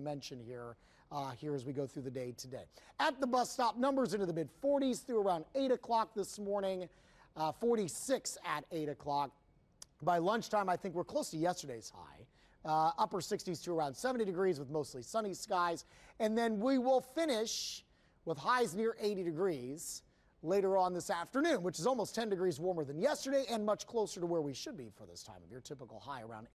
mention here as we go through the day today. At the bus stop, numbers into the mid-40s through around 8 o'clock this morning, 46 at 8 o'clock. By lunchtime, I think we're close to yesterday's high. Upper 60s to around 70 degrees with mostly sunny skies. And then we will finish with highs near 80 degrees later on this afternoon, which is almost 10 degrees warmer than yesterday and much closer to where we should be for this time of year. Typical high around